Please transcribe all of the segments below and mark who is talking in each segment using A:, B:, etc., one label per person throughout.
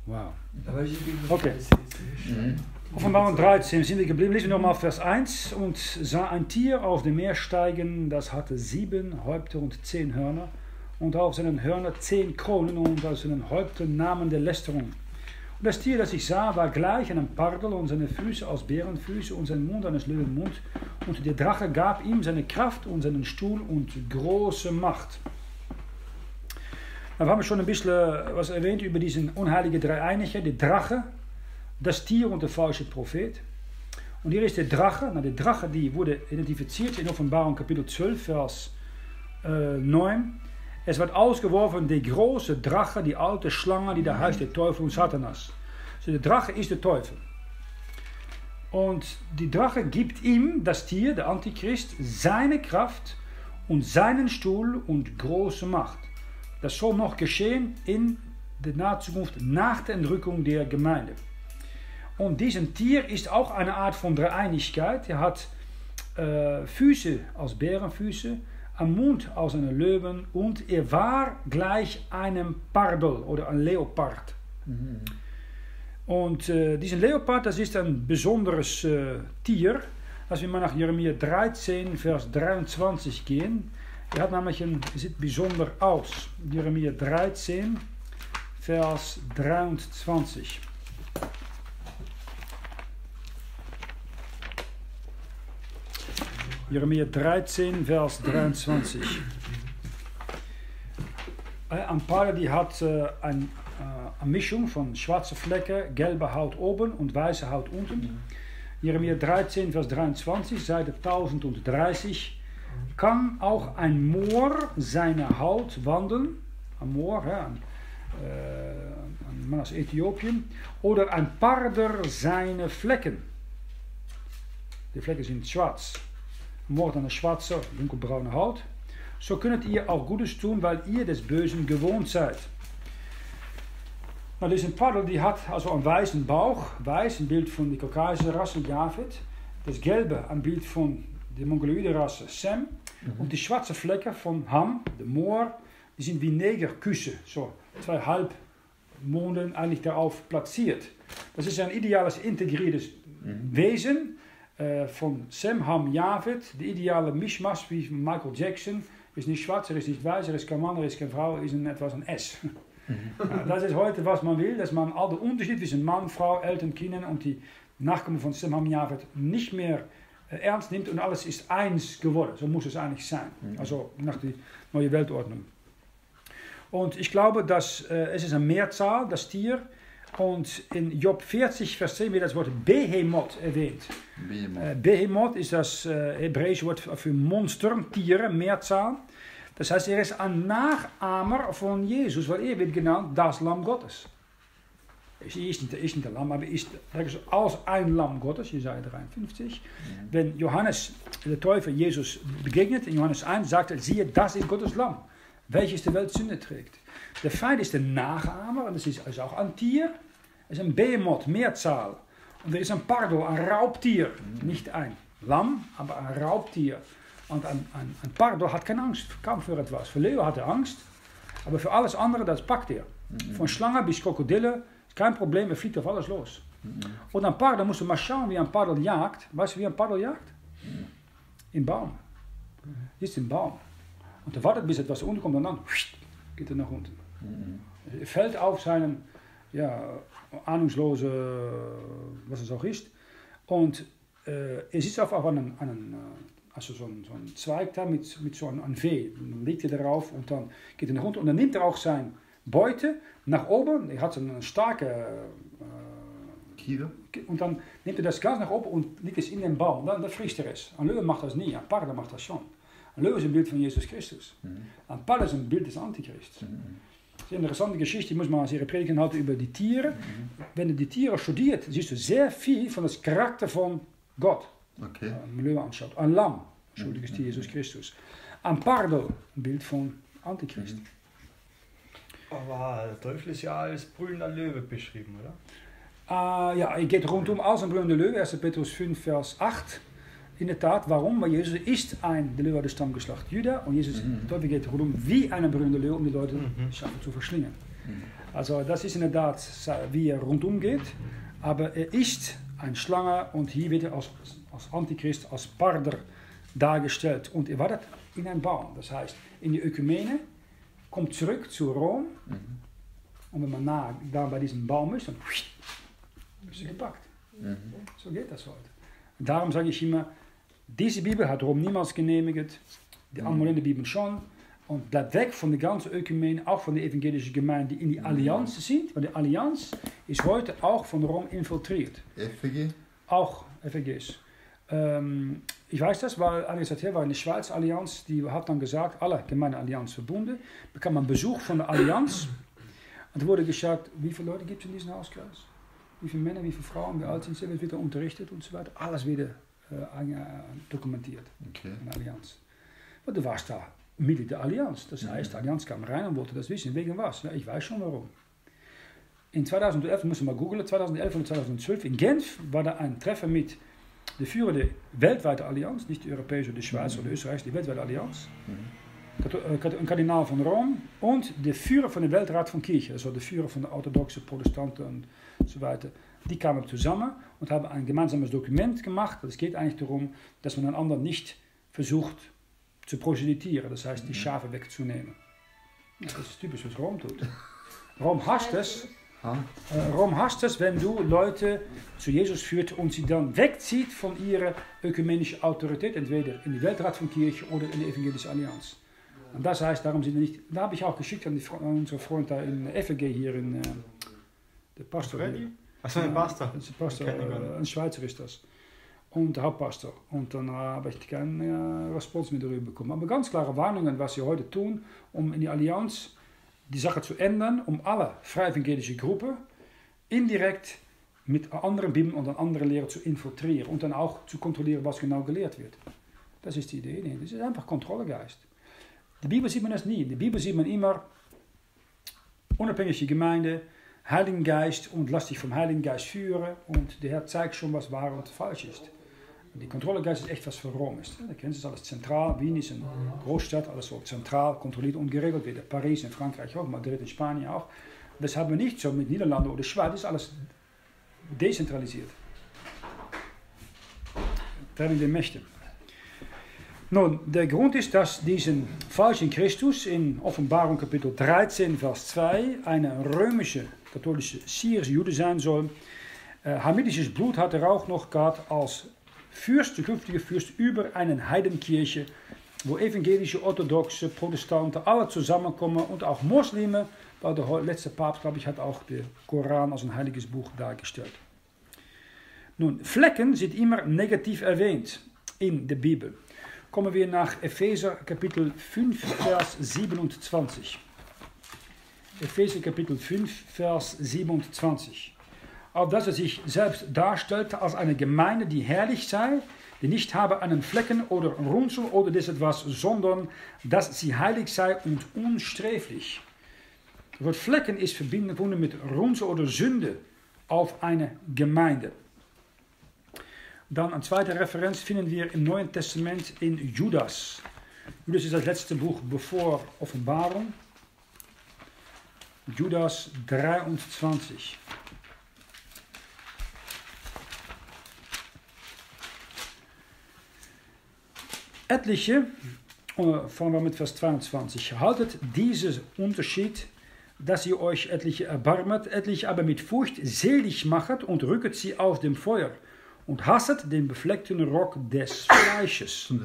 A: Wow.
B: Okay.
A: Offenbarung 13 sind wir geblieben. Lesen wir nochmal Vers 1. Und sah ein Tier aus dem Meer steigen, das hatte 7 Häupter und 10 Hörner. Und auf seinen Hörnern 10 Kronen und auf seinen Häuptern Namen der Lästerung. Und das Tier, das ich sah, war gleich einem Pardel und seine Füße als Bärenfüße und sein Mund eines Löwenmund. Und der Drache gab ihm seine Kraft und seinen Stuhl und große Macht. Da haben wir schon ein bisschen was erwähnt über diesen unheiligen Dreieinigkeit, der Drache, das Tier und der falsche Prophet. Und hier ist der Drache. Na, der Drache, die wurde identifiziert in Offenbarung Kapitel 12, Vers 9. Es wird ausgeworfen, der große Drache, die alte Schlange, die da heißt der Teufel und Satanas. Also der Drache ist der Teufel. Und die Drache gibt ihm, das Tier, der Antichrist, seine Kraft und seinen Stuhl und große Macht. Das soll noch geschehen in der nahen Zukunft nach der Entrückung der Gemeinde. Und dieses Tier ist auch eine Art von Dreieinigkeit. Er hat Füße als Bärenfüße, am Mund als eine Löwen und er war gleich einem Pardel oder ein Leopard. Mhm. Und diesen Leopard, das ist ein besonderes Tier. Als wir mal nach Jeremia 13, Vers 23 gehen, er hat nämlich sieht besonder aus. Jeremia 13, Vers 23. Jeremia 13, Vers 23. Ein Pardel, die hat eine Mischung von schwarzen Flecken, gelber Haut oben und weißer Haut unten. Jeremia 13, Vers 23, Seite 1030. Kann auch ein Moor seine Haut wandeln, ein Moor, ja, ein Mann aus Äthiopien, oder ein Parder seine Flecken. Die Flecken sind schwarz. Ein Moor hat eine schwarze, dunkelbraune Haut. So könnt ihr auch Gutes tun, weil ihr des Bösen gewohnt seid. Nou, deze Pardel die hat also einen weißen Bauch, weiß, ein Bild von der kaukasische Rasse Japheth. Das Gelbe, ein Bild von der mongoloide Rasse Sem. Und die schwarzen Flecken von Ham, der Moor, die sind wie Negerküsse, so 2 Halbmonden eigentlich darauf platziert. Das ist ein ideales integriertes Wesen von Sem, Ham, Japheth. De ideale Mischmasch wie von Michael Jackson. Ist nicht schwarz, er ist nicht weiß, er ist kein Mann, er ist keine Frau, er ist etwas ein S. Ja, das ist heute, was man will, dass man all den Unterschied zwischen Mann, Frau, Eltern, Kindern und die Nachkommen von Sem, Ham, Japheth nicht mehr ernst nimmt und alles ist eins geworden. So muss es eigentlich sein. Also nach der neuen Weltordnung. Und ich glaube, dass es ist eine Mehrzahl, das Tier. Und in Job 40, Vers 10 wird das Wort Behemoth erwähnt. Behemoth ist das hebräische Wort für Monster, Tiere, Mehrzahl. Das heißt, er ist ein Nachahmer von Jesus, weil er wird genannt das Lamm Gottes. Er ist nicht ein Lamm, aber er ist als ein Lamm Gottes, Jesaja 53. Wenn Johannes, der Täufer, Jesus begegnet, in Johannes 1 sagt er, siehe, das ist Gottes Lamm, welches die Welt Sünde trägt. Der Feind ist der Nachahmer, und das ist also auch ein Tier. Es ist ein Behemoth, Mehrzahl. Und er ist ein Pardel, ein Raubtier. Nicht ein Lamm, aber ein Raubtier. Und ein Pardel hat keine Angst, kaum für etwas. Für Leo hat er Angst, aber für alles andere, das packt er. Von Schlange bis Krokodille, kein Problem, er fliegt auf alles los. Und ein Pardel, musst du mal schauen, wie ein Pardel jagt. Weißt du, wie ein Pardel jagt? Im Baum. Ist im Baum. Und er wartet, bis etwas unten kommt und dann geht er nach unten. Er fällt auf seinen, ahnungslose, was es auch ist. Und er sitzt auf einem also so ein Zweig da mit so einem Weh. Dann liegt er darauf und dann geht er nach unten. Und dann nimmt er auch seine Beute nach oben. Er hat so eine starke
C: Kiefer.
A: Und dann nimmt er das ganz nach oben und legt es in den Baum. Dann frisst er es. Ein Löwe macht das nie, ein Pardel macht das schon. Ein Löwe ist ein Bild von Jesus Christus. Ein Pardel ist ein Bild des Antichrist. Das ist eine interessante Geschichte, die muss man als ihre Predigen halten über die Tiere. Wenn du die Tiere studiert, siehst du sehr viel von das Charakter von Gott.
C: Okay.
A: Ein Löwe anschaut. Ein Lamm, schuldig ist Jesus Christus. Ein Pardel, ein Bild von Antichrist.
B: Aber der Teufel ist ja als brüllender Löwe beschrieben, oder?
A: Ja, er geht rundum als ein brüllender Löwe, 1. Petrus 5, Vers 8. In der Tat, warum? Weil Jesus ist der Löwe des Stammgeschlecht Juda und Jesus, der Teufel geht rundum wie ein brüllender Löwe, um die Leute schaffen zu verschlingen. Also das ist in der Tat, wie er rundum geht, aber er ist ein Schlange und hier wird er als Antichrist, als Parder dargestellt. Und er wartet in einem Baum, das heißt in die Ökumene, kommt zurück zu Rom und wenn man da bei diesem Baum ist, dann ist er gepackt. So geht das heute. Und darum sage ich immer, diese Bibel hat Rom niemals genehmigt, die amolende Bibel schon. Und bleibt weg von der ganzen Ökumene, auch von der evangelischen Gemeinde, die in die Allianz sind. Weil die Allianz ist heute auch von Rom infiltriert.
C: FG?
A: Auch FGs. Ich weiß das, weil einige Zeit her war in der Schweiz Allianz, die hat dann gesagt, alle Gemeinden Allianz verbunden, bekam man Besuch von der Allianz. Und da wurde gesagt, wie viele Leute gibt es in diesem Hauskreis? Wie viele Männer, wie viele Frauen, wie alt sind sie, wird unterrichtet und so weiter. Alles wieder dokumentiert in der Allianz. Und du warst da Mitglied der Allianz. Das heißt, die Allianz kam rein und wollte das wissen. Wegen was? Ja, ich weiß schon warum. In 2011, müssen wir mal googeln, 2011 und 2012 in Genf war da ein Treffen mit der Führer der weltweiten Allianz, nicht die europäische, die Schweiz oder Österreich, die weltweite Allianz. Ein Kardinal von Rom und der Führer von der Weltrat von Kirche, also der Führer von der orthodoxen Protestanten und so weiter. Die kamen zusammen und haben ein gemeinsames Dokument gemacht. Es geht eigentlich darum, dass man einander nicht versucht zu proselitieren, das heißt die Schafe wegzunehmen. Ja, das ist typisch, was Rom tut. Rom hasst es, wenn du Leute zu Jesus führt und sie dann wegzieht von ihrer ökumenischen Autorität, entweder in die Weltrat von Kirche oder in die Evangelische Allianz. Und das heißt, darum sind wir nicht, da habe ich auch geschickt an unsere Freund da in FG hier, der Pastor.
B: Achso, ein Pastor.
A: Ein Schweizer ist das. Und der Hauptpastor. Und dann habe ich keine Response mehr darüber bekommen. Aber ganz klare Warnungen, was sie heute tun, um in die Allianz die Sache zu ändern, um alle freievangelische Gruppen indirekt mit anderen Bibeln und anderen Lehren zu infiltrieren und dann auch zu kontrollieren, was genau gelehrt wird. Das ist die Idee. Nee, das ist einfach Kontrollegeist. In der Bibel sieht man das nie. In der Bibel sieht man immer unabhängige Gemeinde, Heiligen Geist und lass dich vom Heiligen Geist führen und der Herr zeigt schon, was wahr und falsch ist. Die Kontrollegeist ist echt was für Rom ist. Da kennen Sie es alles zentral. Wien ist eine Großstadt, alles so zentral kontrolliert und geregelt wird. Paris in Frankreich auch, Madrid in Spanien auch. Das haben wir nicht so mit Niederlande oder Schweiz. Das ist alles dezentralisiert. Trennung der Mächte. Nun, der Grund ist, dass diesen falschen Christus in Offenbarung Kapitel 13, Vers 2 eine römische, katholische, syrische Jude sein soll. Hamitisches Blut hat er auch noch gehabt als Fürst, der künftige Fürst über eine Heidenkirche, wo evangelische, orthodoxe, Protestanten alle zusammenkommen und auch Muslime, weil der letzte Papst, glaube ich, hat auch den Koran als ein heiliges Buch dargestellt. Nun, Flecken sind immer negativ erwähnt in der Bibel. Kommen wir nach Epheser Kapitel 5, Vers 27. Epheser Kapitel 5, Vers 27. Auf dass er sich selbst darstellte als eine Gemeinde, die herrlich sei, die nicht habe einen Flecken oder Runzel oder das etwas, sondern dass sie heilig sei und unsträflich. Das Wort Flecken ist verbunden mit Runzel oder Sünde auf eine Gemeinde. Dann eine zweite Referenz finden wir im Neuen Testament in Judas. Judas ist das letzte Buch bevor Offenbarung. Judas 23. Etliche, fangen wir mit Vers 22, haltet diesen Unterschied, dass ihr euch etliche erbarmet, etliche aber mit Furcht selig machet und rücket sie aus dem Feuer und hasset den befleckten Rock des Fleisches.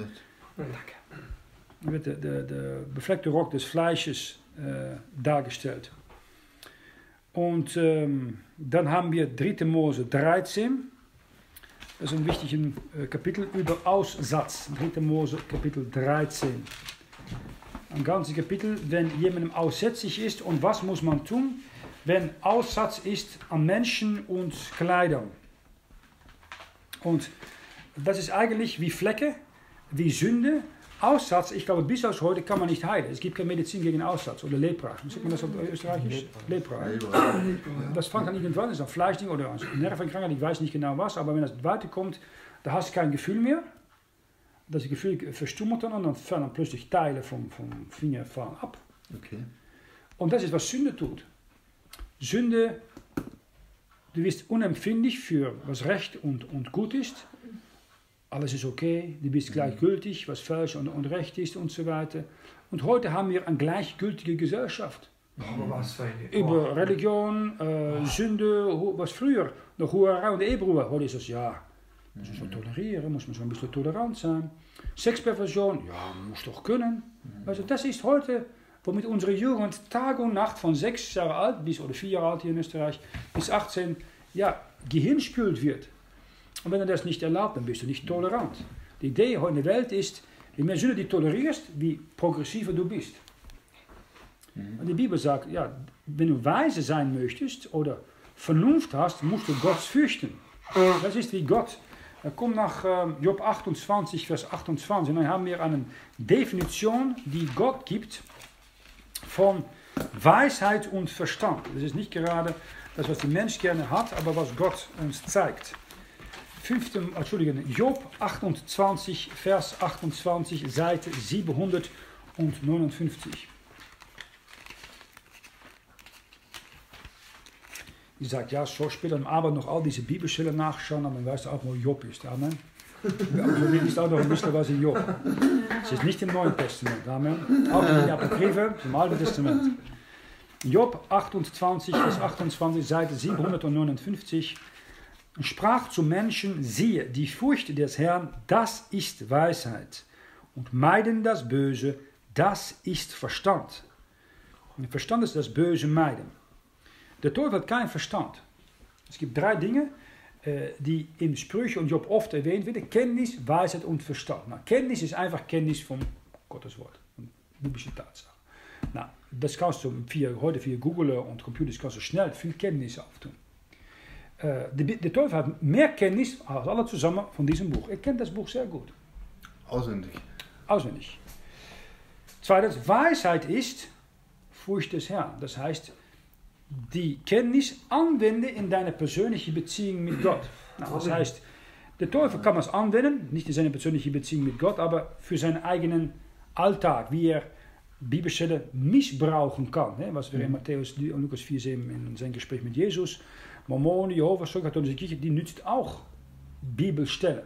A: Da wird der befleckte Rock des Fleisches dargestellt. Und dann haben wir 3. Mose 13. Das ist ein wichtiges Kapitel über Aussatz. 3. Mose Kapitel 13. Ein ganzes Kapitel, wenn jemandem aussätzlich ist. Und was muss man tun, wenn Aussatz ist an Menschen und Kleidern? Und das ist eigentlich wie Flecke, wie Sünde. Aussatz, ich glaube, bis aus heute kann man nicht heilen. Es gibt keine Medizin gegen Aussatz oder Lepra. Sieht man das auf Österreichisch? Lepra. Das fängt an irgendwann, das ist ein Fleischding oder eine Nervenkrankheit, ich weiß nicht genau was, aber wenn das weiterkommt, da hast du kein Gefühl mehr. Das Gefühl verstummert dann und dann fallen plötzlich Teile vom Finger fallen ab.
C: Okay.
A: Und das ist, was Sünde tut. Sünde, du bist unempfindlich für was recht und gut ist. Alles ist okay, du bist gleichgültig, was falsch und recht ist und so weiter. Und heute haben wir eine gleichgültige Gesellschaft. Über Religion, Sünde, was früher, noch Huerei und Ehebruch. Heute ist es, ja, muss man schon tolerieren, muss man schon ein bisschen tolerant sein. Sexperversion, ja, muss doch können. Also das ist heute, womit unsere Jugend Tag und Nacht von 6 Jahre alt bis, oder 4 Jahre alt hier in Österreich, bis 18, ja, gehirnspült wird. Und wenn du das nicht erlaubt, dann bist du nicht tolerant. Die Idee heute in der Welt ist, je mehr Sünde du tolerierst, wie progressiver du bist. Und die Bibel sagt, ja, wenn du weise sein möchtest oder Vernunft hast, musst du Gott fürchten. Das ist wie Gott. Komm nach Job 28, Vers 28. Und dann haben wir eine Definition, die Gott gibt von Weisheit und Verstand. Das ist nicht gerade das, was der Mensch gerne hat, aber was Gott uns zeigt. Job 28, Vers 28, Seite 759. Die sagt, ja, so später am Abend noch all diese Bibelstellen nachschauen, aber dann weißt du auch, wo Job ist. Amen. Also, ist auch noch ein bisschen was in Job. Es ist nicht im Neuen Testament. Amen. Auch in den Apokryphen, im Alten Testament. Job 28, Vers 28, Seite 759. Und sprach zum Menschen, siehe, die Furcht des Herrn, das ist Weisheit. Und meiden das Böse, das ist Verstand. Und Verstand ist das Böse meiden. Der Teufel hat keinen Verstand. Es gibt 3 Dinge, die in Sprüche und Job oft erwähnt werden. Kenntnis, Weisheit und Verstand. Na, Kenntnis ist einfach Kenntnis von Gottes Wort, von biblische Tatsachen. Na, das kannst du heute via Google und Computers kannst du schnell viel Kenntnis auftun. Der Teufel hat mehr Kenntnis als alle zusammen von diesem Buch. Er kennt das Buch sehr gut.
C: Auswendig.
A: Auswendig. Zweitens, Weisheit ist Furcht des Herrn. Das heißt, die Kenntnis anwenden in deine persönliche Beziehung mit Gott. Das heißt, der Teufel kann das anwenden, nicht in seine persönliche Beziehung mit Gott, aber für seinen eigenen Alltag, wie er Bibelstellen missbrauchen kann. Was wir in Matthäus und Lukas 4 sehen in seinem Gespräch mit Jesus. Mormonen, Jehovas, katholische Kirche, die nutzt auch Bibelstellen,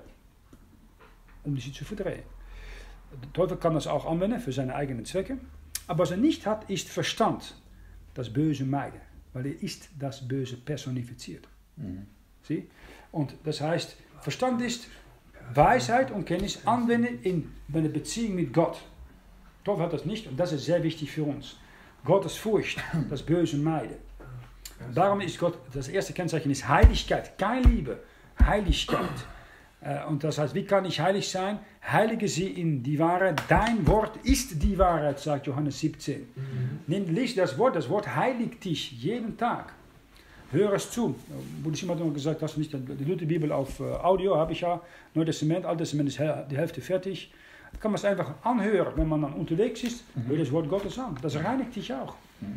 A: um sie zu verdrehen. Der Teufel kann das auch anwenden für seine eigenen Zwecke. Aber was er nicht hat, ist Verstand. Das Böse meiden. Weil er ist das Böse personifiziert. Sie? Und das heißt, Verstand ist Weisheit und Kenntnis anwenden in einer Beziehung mit Gott. Der Teufel hat das nicht und das ist sehr wichtig für uns. Gottes Furcht, das Böse meiden. Darum ist Gott, das erste Kennzeichen ist Heiligkeit, keine Liebe, Heiligkeit. Und das heißt, wie kann ich heilig sein? Heilige sie in die Wahrheit. Dein Wort ist die Wahrheit, sagt Johannes 17. Lies das Wort heiligt dich jeden Tag. Hör es zu. Wurde jemand noch gesagt, hast du nicht die Lutherbibel auf Audio, habe ich ja. Neues Testament, Altes Testament ist die Hälfte fertig. Da kann man es einfach anhören, wenn man dann unterwegs ist. Hör das Wort Gottes an. Das reinigt dich auch.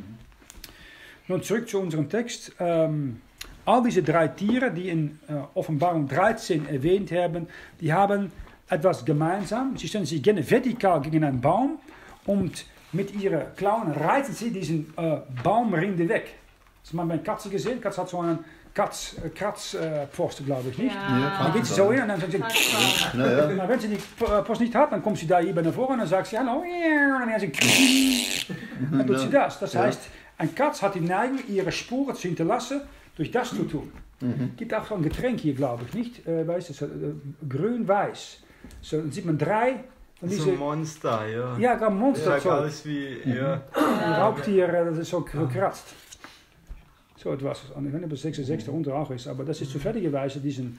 A: Nun zurück zu unserem Text. All diese 3 Tiere, die in Offenbarung 13 erwähnt haben, die haben etwas gemeinsam. Sie stellen sich gerne vertikal gegen einen Baum und mit ihren Klauen reißen sie diesen Baumrinde weg. Hast du mal bei einer Katze gesehen? Katze hat so einen Kratzpfosten, glaube ich, nicht?
C: Ja,
A: dann geht sie so hin und dann sagt sie, na, wenn sie die Post nicht hat, dann kommt sie da hier nach vorne und dann sagt sie, hallo, und dann tut sie das. Das heißt, eine Katze hat die Neigung, ihre Spuren zu hinterlassen, durch das zu tun. Es gibt auch so ein Getränk hier, glaube ich, nicht? Grün-Weiß. So, dann sieht man 3 von diese...
B: So ein Monster, ja.
A: Ja, ein Monster.
B: Ja, alles wie, ja.
A: Ein Raubtier, das ist so gekratzt. So etwas. Ich weiß nicht, ob das 6 darunter auch ist, aber das ist zufälligerweise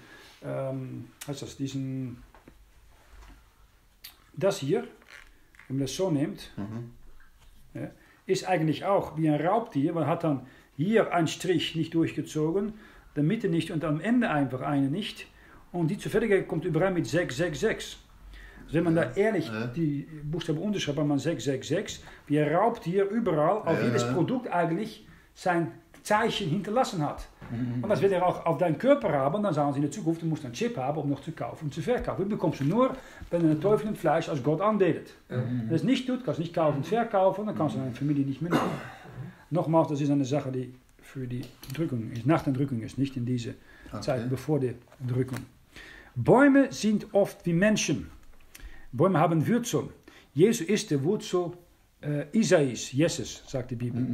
A: das hier, wenn man das so nimmt, ja, ist eigentlich auch wie ein Raubtier. Man hat dann hier einen Strich nicht durchgezogen, der Mitte nicht und am Ende einfach eine nicht. Und die Zufälligkeit kommt überall mit 666. Also wenn man da ehrlich die Buchstaben unterschreibt, man 666, wie ein Raubtier überall auf jedes Produkt eigentlich sein Zeichen hinterlassen hat. Und das wird er auch auf deinen Körper haben, dann sagen sie in der Zukunft, du musst einen Chip haben, um noch zu kaufen und zu verkaufen. Du bekommst du nur, wenn du den Teufel und Fleisch als Gott anbetet. Wenn du es nicht tut, kannst du nicht kaufen und verkaufen, dann kannst du deine Familie nicht mehr nehmen. Nochmals, das ist eine Sache, die für die Drückung ist. Nach der Drückung ist, nicht in diese Zeit bevor die Drückung. Bäume sind oft wie Menschen. Bäume haben Wurzeln. Jesus ist der Wurzel Isais, Jesus, sagt die Bibel.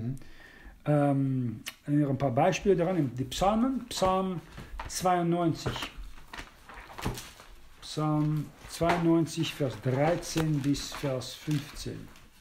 A: Ein paar Beispiele daran, die Psalmen, Psalm 92. Psalm 92, Vers 13 bis Vers 15.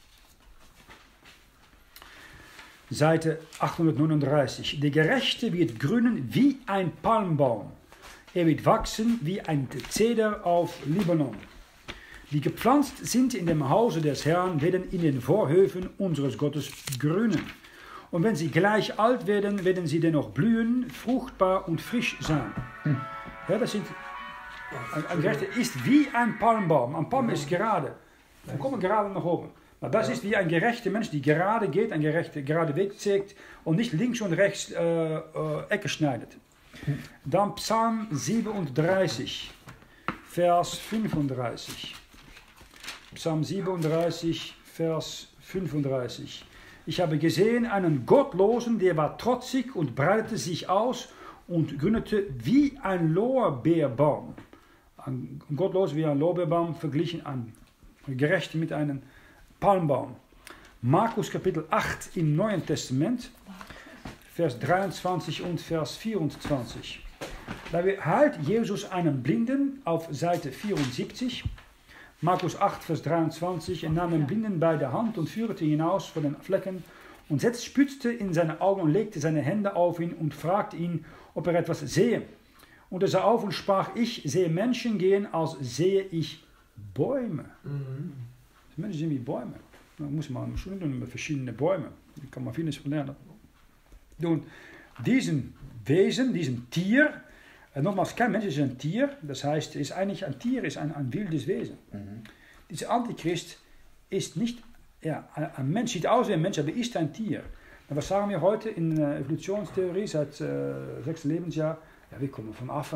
A: Seite 839. Der Gerechte wird grünen wie ein Palmbaum. Er wird wachsen wie ein Zeder auf Libanon. Die gepflanzt sind in dem Hause des Herrn, werden in den Vorhöfen unseres Gottes grünen. Und wenn sie gleich alt werden, werden sie dennoch blühen, fruchtbar und frisch sein. Ja, das sind, ein Gerechter ist wie ein Palmbaum. Ein Palm ist gerade. Wir kommen gerade nach oben. Maar das ist wie ein gerechter Mensch, die gerade geht, ein gerade Weg zeigt und nicht links und rechts Ecke schneidet. Dann Psalm 37, Vers 35. Psalm 37, Vers 35. Ich habe gesehen einen Gottlosen, der war trotzig und breitete sich aus und gründete wie ein Lorbeerbaum. Ein Gottloser wie ein Lorbeerbaum verglichen an Gerechte mit einem Palmbaum. Markus Kapitel 8 im Neuen Testament, Vers 23 und Vers 24. Da heilt Jesus einen Blinden auf Seite 74. Markus 8, Vers 23. Er nahm den Blinden bei der Hand und führte ihn hinaus von den Flecken und spritzte in seine Augen und legte seine Hände auf ihn und fragte ihn, ob er etwas sehe. Und er sah auf und sprach, ich sehe Menschen gehen, als sehe ich Bäume. Menschen sind wie Bäume. Da muss man schon mit verschiedenen Bäumen. Da kann man vieles von lernen. Und diesen Wesen, diesem Tier, nochmals, kein Mensch ist ein Tier, das heißt, ist eigentlich ein Tier, ist ein wildes Wesen. Dieser Antichrist ist nicht, ja, ein Mensch sieht aus wie ein Mensch, aber ist ein Tier. Und was sagen wir heute in der Evolutionstheorie seit 6. Lebensjahr? Ja, wir kommen von Affen.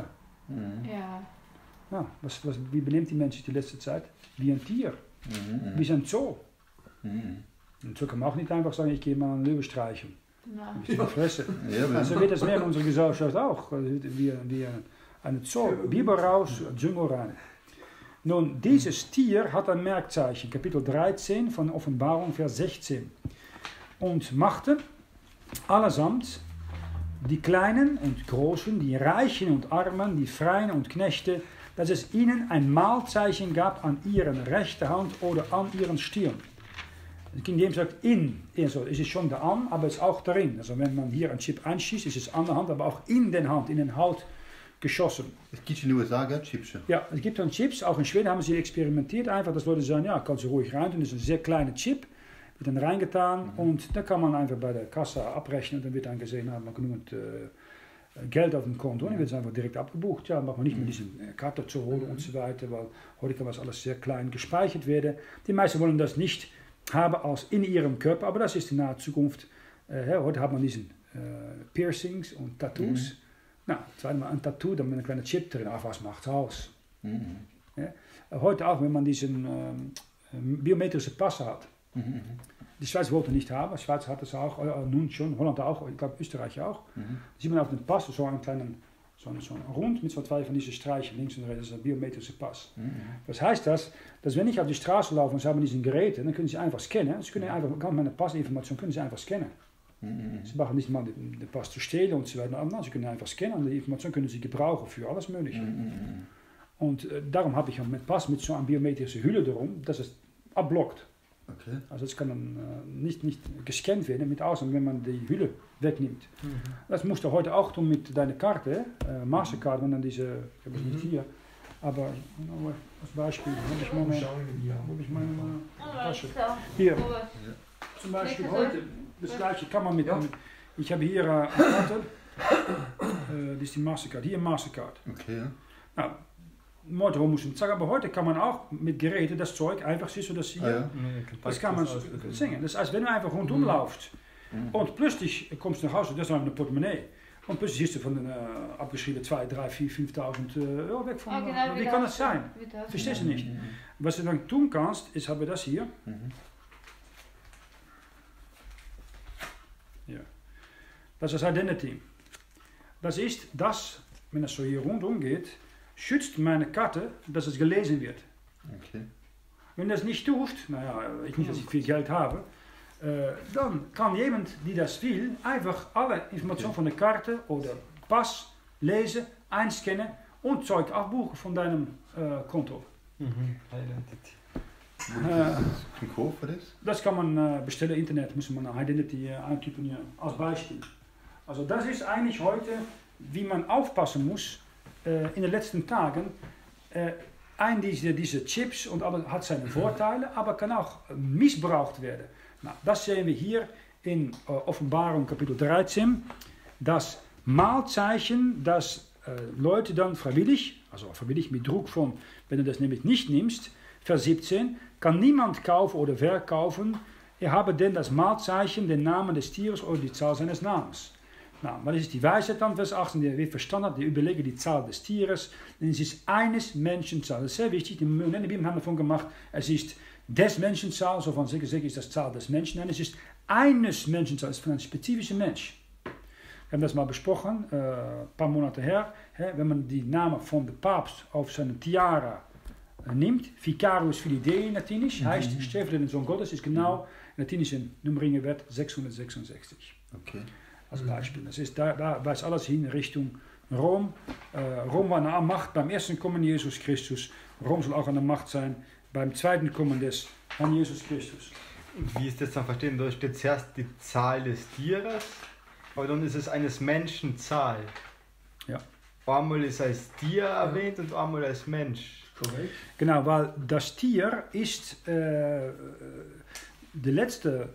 A: Ja, wie benimmt die Mensch sich die letzte Zeit? Wie ein Tier. Wie ein Zoo. Und so kann man auch nicht einfach sagen, ich gehe mal einen Löwe streicheln. Ein bisschen Fresse. So wird das mehr in unserer Gesellschaft auch. Wie eine Zoo. Biber raus, Dschungel rein. Nun, dieses Tier hat ein Merkzeichen. Kapitel 13 von Offenbarung, Vers 16. Und machte allesamt die Kleinen und Großen, die Reichen und Armen, die Freien und Knechte, dass es ihnen ein Mahlzeichen gab an ihren rechten Hand oder an ihren Stirn. King James sagt also es ist schon der Arm, aber es ist auch darin. Also wenn man hier einen Chip einschießt, ist es an der Hand, aber auch in den Hand, in den Haut geschossen.
C: Es gibt in den USA Chips.
A: Ja, es gibt dann Chips, auch in Schweden haben sie experimentiert, einfach, dass Leute sagen, ja, kannst du ruhig rein tun, das ist ein sehr kleiner Chip, wird dann reingetan und da kann man einfach bei der Kasse abrechnen, dann wird dann gesehen, hat man genügend Geld auf dem Konto und dann wird es einfach direkt abgebucht. Ja, macht man nicht mit diesen Karte zu holen und so weiter, weil heute kann das alles sehr klein gespeichert werden. Die meisten wollen das nicht haben als in ihrem Körper, aber das ist in naher Zukunft. Heute hat man diesen Piercings und Tattoos. Na, zweimal ein Tattoo, dann mit einem kleinen Chip drin. Ach, was macht's aus? Ja? Heute auch, wenn man diesen biometrischen Pass hat. Die Schweiz wollte nicht haben, die Schweiz hat es auch, nun schon, Holland auch, ich glaube Österreich auch. Sieht man auf dem Pass so einen kleinen, so Rund mit so zwei von diesen Streichen links und rechts, das ist ein biometrischer Pass. Was heißt das? Dass wenn ich auf die Straße laufe und sie haben diesen Geräte, dann können sie einfach scannen. Sie können einfach, ganz meine Passinformation können sie einfach scannen. Sie machen nicht mal den Pass zu stehlen und so weiter. Sie können einfach scannen und die Information können sie gebrauchen für alles Mögliche. Und darum habe ich mit Pass mit so einer biometrischen Hülle darum, dass es abblockt.
C: Okay. Also
A: es kann dann nicht gescannt werden, mit Ausnahme, wenn man die Hülle wegnimmt. Das musst du heute auch tun mit deiner Karte, Mastercard, wenn dann diese, ich habe es nicht hier, aber als Beispiel, habe ich meine Tasche. Hier, zum Beispiel heute, das gleiche kann man mit, ich habe hier eine Karte, das ist die Mastercard, hier Mastercard.
C: Okay.
A: Nou, morgen muss ich sagen, aber heute kann man auch mit Geräten das Zeug einfach siehst du das hier. Das kann man singen. Das heißt, wenn du einfach rundum laufst und plötzlich kommst du nach Hause, das ist dann eine Portemonnaie. Und plötzlich siehst du von den abgeschrieben 2, 3, 4, 5.000 Euro weg von. Wie kann das sein? Verstehst du nicht? Was du dann tun kannst, ist, habe das hier. Ja. Das ist das Identity. Das ist das, wenn es so hier rundum geht, schützt meine Karte, dass es gelesen wird.
C: Okay.
A: Wenn das nicht tut, naja, ich nicht, dass ich viel Geld habe, dann kann jemand, die das will, einfach alle Informationen von der Karte oder Pass lesen, einscannen und Zeug abbuchen von deinem Konto.
B: Identity.
C: Ein Code für das?
A: Das kann man bestellen, Internet, muss man Identity eintippen hier, als Beispiel. Also das ist eigentlich heute, wie man aufpassen muss in den letzten Tagen. Diese Chips und alles hat seine Vorteile, aber kann auch missbraucht werden. Nou, das sehen wir hier in Offenbarung Kapitel 13, das Mahlzeichen, das Leute dann freiwillig, also freiwillig mit Druck von, wenn du das nämlich nicht nimmst, Vers 17, kann niemand kaufen oder verkaufen, er habe denn das Mahlzeichen, den Namen des Tieres oder die Zahl seines Namens. Nou, was ist die Weisheit dann, Vers 18, die wir verstanden haben, die überlegen die Zahl des Tieres, denn es ist eines Menschenzahl. Das ist sehr wichtig, die Bibel haben davon gemacht, es ist des Menschenzahl, so von sicher ist das Zahl des Menschen, nein, es ist eines Menschenzahl, es ist von einem spezifischen Mensch. Wir haben das mal besprochen, ein paar Monate her, wenn man die Namen von dem Papst auf seine Tiara nimmt, Vicarius Filii in Latinisch, heißt stellvertretender Sohn Gottes, ist genau in latinische Nummeringenwert 666.
C: Okay.
A: Als Beispiel. Das ist, da weist alles hin Richtung Rom. Rom war an der Macht beim ersten Kommen Jesus Christus. Rom soll auch an der Macht sein beim zweiten Kommen des Herrn Jesus Christus.
B: Wie ist das dann verstehen? Da steht zuerst die Zahl des Tieres, aber dann ist es eines Menschen Zahl.
A: Ja.
B: Einmal ist als Tier erwähnt und einmal als Mensch.
C: Korrekt.
A: Genau, weil das Tier ist der letzte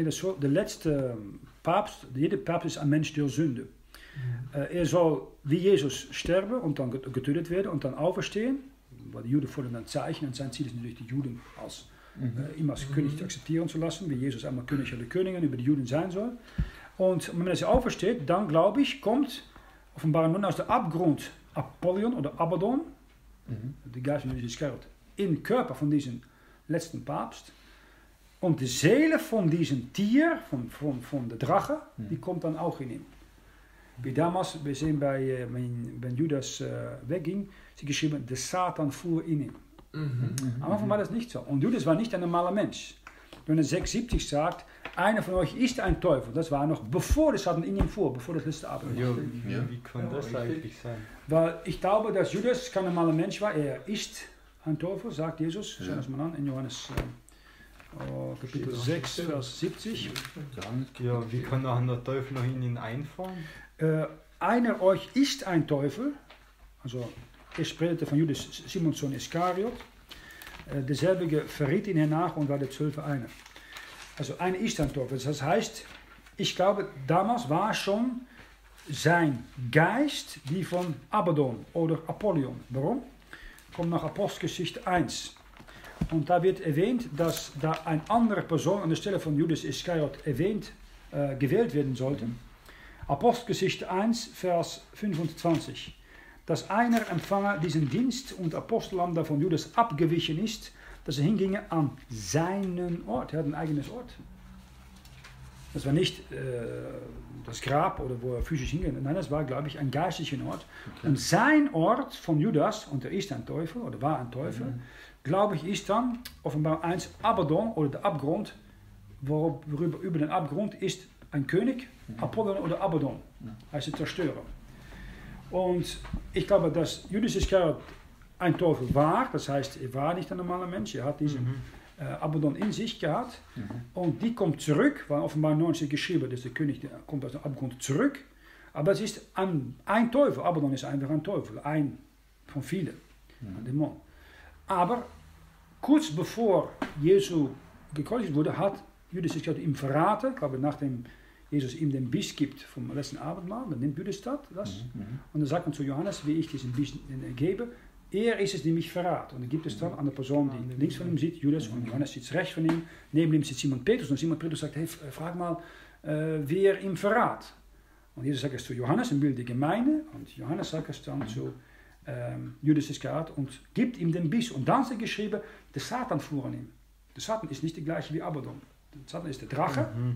A: Papst, jeder Papst ist ein Mensch der Sünde. Er soll wie Jesus sterben und dann getötet werden und dann auferstehen, weil die Juden fordern ein Zeichen und sein Ziel ist natürlich, die Juden als, ihm als König akzeptieren zu lassen, wie Jesus einmal König aller Könige über die Juden sein soll. Und wenn er aufersteht, dann glaube ich, kommt offenbar nun aus dem Abgrund Apollyon oder Abaddon, die Geist von Jesus Iskariot, in den Körper von diesem letzten Papst. Und die Seele von diesem Tier, von der Drache, die kommt dann auch in ihm. Wie damals, wir sehen wenn Judas wegging, sie geschrieben, der Satan fuhr in ihm. Am Anfang war das nicht so. Und Judas war nicht ein normaler Mensch. Wenn er 6,70 sagt, einer von euch ist ein Teufel, das war noch bevor der Satan in ihm fuhr, bevor das letzte Abendmahl.
B: Wie kann das eigentlich sein?
A: Weil ich glaube, dass Judas kein normaler Mensch war, er ist ein Teufel, sagt Jesus. Schau das mal an in Johannes Kapitel 6, Vers 70.
B: Ja, wie kann auch der Teufel noch in ihn einfahren?
A: Einer euch ist ein Teufel, also er spricht von Judas Simons Sohn Iskariot, derselbe verriet ihn hernach und war der 12. einer. Also einer ist ein Teufel, das heißt, ich glaube, damals war schon sein Geist die von Abaddon oder Apollyon. Warum? Kommt nach Apostelgeschichte 1. Und da wird erwähnt, dass da eine andere Person an der Stelle von Judas Iskariot gewählt werden sollte. Apostelgeschichte 1, Vers 25. Dass einer Empfänger diesen Dienst und Apostelamt von Judas abgewichen ist, dass er hinginge an seinen Ort. Er hat ein eigenes Ort. Das war nicht das Grab oder wo er physisch hinging. Nein, das war, glaube ich, ein geistlicher Ort. Okay. Und sein Ort von Judas, und er ist ein Teufel oder war ein Teufel, glaube ich, ist dann offenbar 1 Abaddon oder der Abgrund, worüber über den Abgrund ist ein König, Apollyon oder Abaddon, heißt der Zerstörer. Und ich glaube, dass Judas Iskariot ein Teufel war, das heißt, er war nicht ein normaler Mensch, er hat diesen Abaddon in sich gehabt und die kommt zurück, weil offenbar 90 geschrieben, dass der König der kommt aus dem Abgrund zurück, aber es ist ein Teufel, Abaddon ist einfach ein Teufel, ein von vielen, ein Dämon. Aber kurz bevor Jesus gekreuzigt wurde, hat Judas Iskariot ihm verraten, ich glaube, nachdem Jesus ihm den Biss gibt vom letzten Abendmahl, dann nimmt Judas das und dann sagt man zu Johannes, wie ich diesen Biss gebe, er ist es, der mich verrät. Und dann gibt es dann an der Person, die links von ihm sitzt, Judas, und Johannes sitzt rechts von ihm, neben ihm sitzt Simon Petrus, und Simon Petrus sagt, hey, frag mal, wer ihm verrät. Und Jesus sagt es zu Johannes, im Bild der Gemeinde, und Johannes sagt es dann zu Judas Iskariot und gibt ihm den Biss. Und dann ist geschrieben, der Satan fuhr an ihm. Der Satan ist nicht der gleiche wie Abaddon. Der Satan ist der Drache.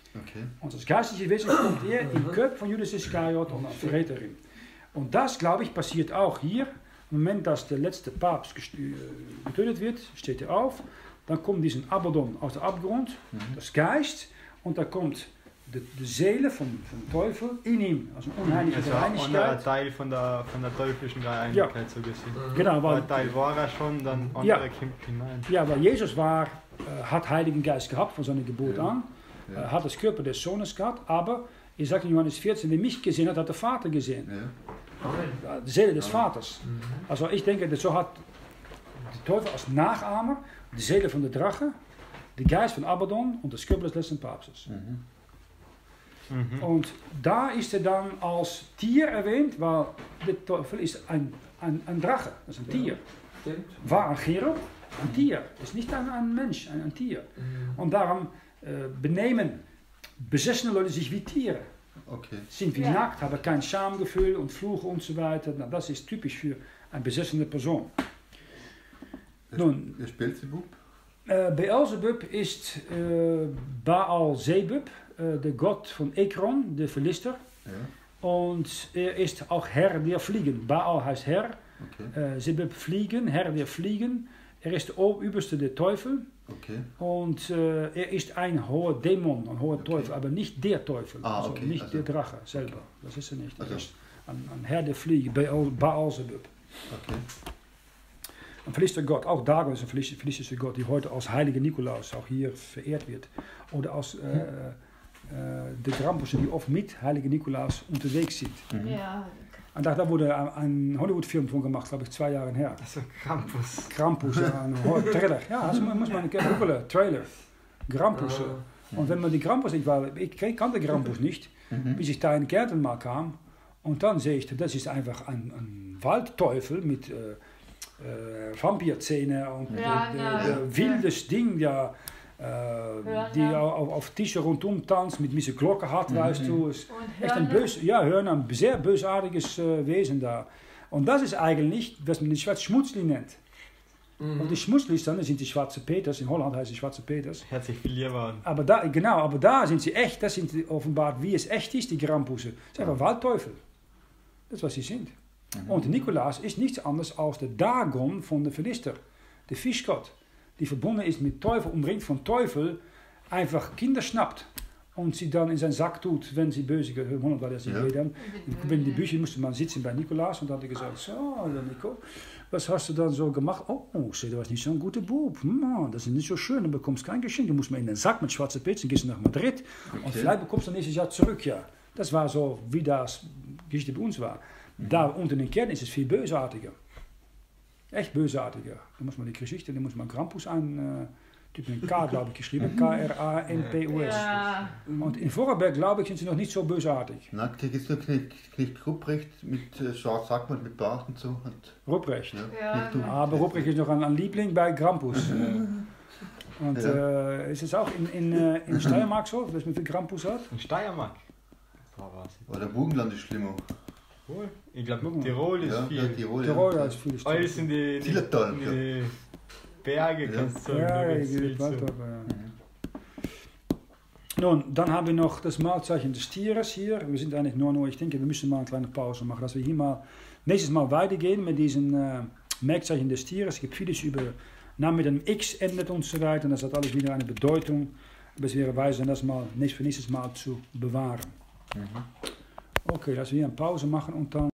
C: Okay.
A: Und das geistliche Wesen kommt im Körper von Judas Iskariot und dann verrät er ihn. Und das, glaube ich, passiert auch hier. Im Moment, dass der letzte Papst getötet wird, steht er auf. Dann kommt diesen Abaddon aus dem Abgrund, das Geist. Und da kommt de Seele vom Teufel in ihm, also eine unheilige
B: Also ein anderer
A: Reinigkeit.
B: Teil von der teuflischen Dreieinigkeit so gesehen.
A: Genau,
B: Ein Teil war er schon, dann andere kommt hinein.
A: Ja, weil Jesus hat Heiligen Geist gehabt von seiner Geburt an, hat das Körper des Sohnes gehabt, aber, ich sage in Johannes 14, wer mich gesehen hat, hat der Vater gesehen.
C: Ja.
A: Die Seele des Vaters. Also ich denke, so hat der Teufel als Nachahmer die Seele von der Drache, der Geist von Abaddon und das Körper des letzten Papstes. Und da ist er dann als Tier erwähnt, weil der Teufel ist ein Drache, das ist ein Tier.
D: Stimmt.
A: War ein Cherub, ein Tier, ist nicht ein Mensch, ein Tier. Und darum benehmen besessene Leute sich wie Tiere.
C: Okay.
A: Sind wie nackt, haben kein Schamgefühl und fluchen und so weiter. Na, das ist typisch für eine besessene Person. Nun,
C: Wer spielt sie Bub?
A: Beelzebub ist Baal Zebub, der Gott von Ekron, der Philister.
C: Ja.
A: Und er ist auch Herr der Fliegen. Baal heißt Herr,
C: Okay.
A: Zebub Fliegen, Herr der Fliegen. Er ist der Oberüberste der Teufel.
C: Okay.
A: Und er ist ein hoher Dämon, ein hoher Teufel, aber nicht der Teufel, also
C: okay,
A: nicht
C: also-
A: der Drache selber. Das ist er nicht. Er
C: Also-
A: ist ein Herr der Fliegen, Baal-Zebub.
C: Okay.
A: Ein verlister Gott, auch Dagon ist ein verlister Gott, die heute als heilige Nikolaus auch hier verehrt wird. Oder als de Krampus, die oft mit heilige Nikolaus unterwegs sind.
D: Ja,
A: Und da wurde ein Hollywood-Film von gemacht, glaube ich, 2 Jahre her.
B: Also Krampus.
A: Krampus, ein Trailer. Ja, das muss man googlen, Trailer. Krampus. Und wenn man die Krampus nicht, weil ich kannte Krampus nicht, bis ich da in Kärnten mal kam. Und dann sehe ich, das ist einfach ein Waldteufel mit Vampirzähne und wildes Ding, ja, die auf Tische rundum tanzt, mit diese Glocke hat, weißt du. Ist echt ein ein sehr bösartiges Wesen da. Und das ist eigentlich, was man die schwarze Schmutzli nennt. Und die Schmutzlis dann, das sind die schwarze Peters, in Holland heißt die schwarze Peters.
B: Herzlich viel lieber.
A: Aber da sind sie echt, das sind offenbart, wie es echt ist, die Krampusse. Das sind einfach Waldteufel. Das ist, was sie sind. Und der Nikolaus ist nichts anderes als der Dagon von der Philister, der Fischgott, die verbunden ist mit Teufel, umringt von Teufel, einfach Kinder schnappt und sie dann in seinen Sack tut, wenn sie böse gehört, weil er sie dann. Wenn die Bücher musste man sitzen bei Nikolaus und dann hat er gesagt, so, Nico, was hast du dann so gemacht? Oh, du warst nicht so ein guter Bub. Das ist nicht so schön, du bekommst kein Geschenk. Du musst mal in den Sack mit schwarzen Pilzen, gehst nach Madrid und vielleicht bekommst du nächstes Jahr zurück. Ja. Das war so, wie das Geschichte bei uns war. Da unter den Kern ist es viel bösartiger. Echt bösartiger. Da muss man die Geschichte, da muss man Krampus typ mit K, glaube ich, geschrieben. K-R-A-M-P-U-S.
D: Ja.
A: Und in Vorarlberg, glaube ich, sind sie noch nicht so bösartig.
C: Na, krieg jetzt nur Knecht Rupprecht mit Schwarz Sackmann mit Bart und so. Und,
A: Ruprecht.
D: Ja.
C: Knecht du.
A: Aber Ruprecht ist noch ein Liebling bei Krampus. Und ist es auch in Steiermark so, dass man viel Krampus hat?
B: In Steiermark.
C: Oder Burgenland ist schlimmer.
B: Cool. Ich glaube, Tirol ist
C: Ja,
B: viel.
C: ja, Tirol.
A: Tirol
C: ja.
A: ist viel
B: Alles in die
C: Zillertal,
B: die Berge,
C: Ja.
B: kannst du sagen.
A: Ja,
B: da
A: ich
B: geht's viel zu.
A: ja. Nun, dann haben wir noch das Malzeichen des Tieres hier. Wir sind eigentlich nur, ich denke, wir müssen mal eine kleine Pause machen, dass wir hier mal nächstes Mal weitergehen mit diesen Merkzeichen des Tieres. Es gibt vieles über Namen mit einem X endet und so weiter. Und das hat alles wieder eine Bedeutung. Aber es wäre weise, das mal für nächstes Mal zu bewahren. Okay, lassen wir hier eine Pause machen und dann